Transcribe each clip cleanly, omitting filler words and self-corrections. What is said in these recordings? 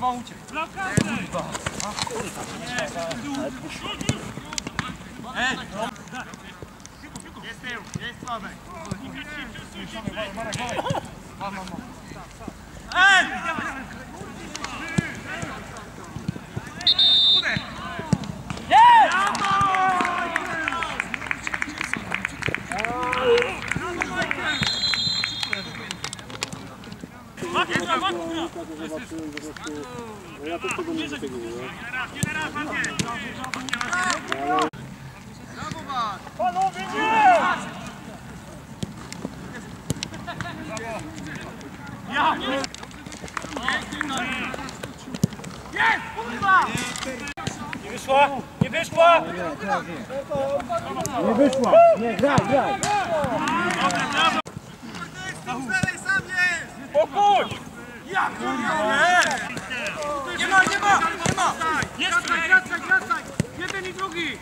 kurwa uciekł. Ej! Jest tył, jest Sławek. Ej! Ja też tego nie wyteguję. Panowie, nie! Ja! Jest! Kurwa! Nie wyszła! Nie wyszła! Nie wyszła! Nie, graj, graj! Spokój! Ja kurwa! Nie ma! Jest! Wracaj! Jeden i drugi!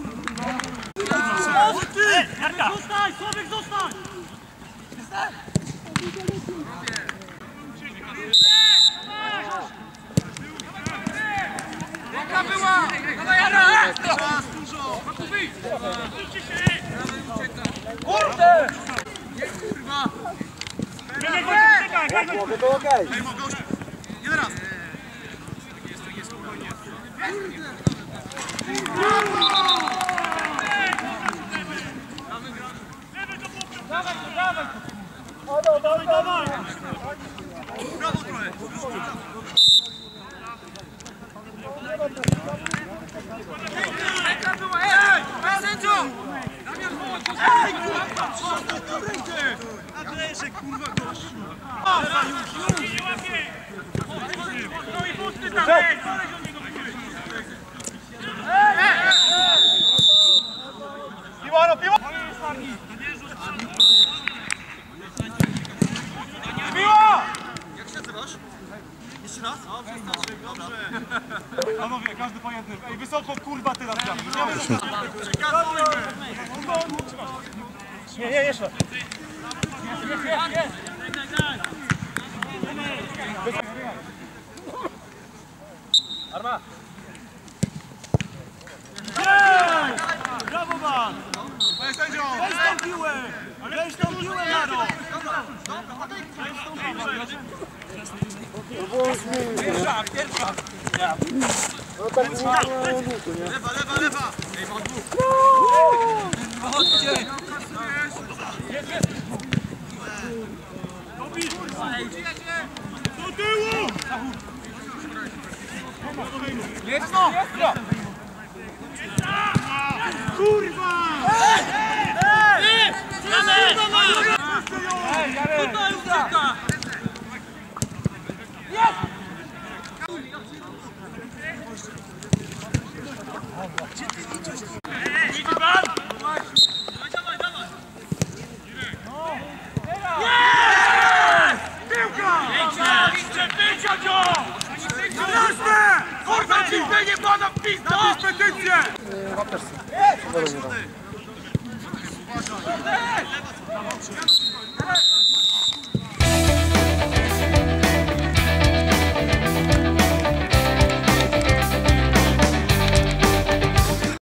Zostań! Sławek, zostań! Jaka była? Dawaj, Jara! Czas dużo! Kurde! Nie, kurwa! Mogę, to okej. Jeden raz! Dawaj! Brawo trochę! Jaka była? Ej! Sędzio! Ej, kurwa! Co to rękę? Adresie, kurwa, gościu! Nie łapie! No i pusty tam! Ej! Koleś od niego wyjdzie! Piłano! Piła! Jak się nazywasz? Jeszcze raz? O, wystarczy, dobrze. Panowie, każdy po jednym. Ej, wysoko, kurwa, teraz gramy. Nie, jeszcze. Jest. Arma! Brawo, man! Panie sędzio! Weź tą piłę! Weź tą piłę, Jaro! Pierwsza! No tak nie. Lewa! Ej, mam dwóch! Chodźcie! Jest! Do tyłu! Jest no! Kurwa! Ej! Tutaj ucieka! Jest! Idź pan! Dawaj! Jest! Piłka! Pięcia go! Jasne! Kurwa, ci nie pana pizda! Na dyspetycję! Jest!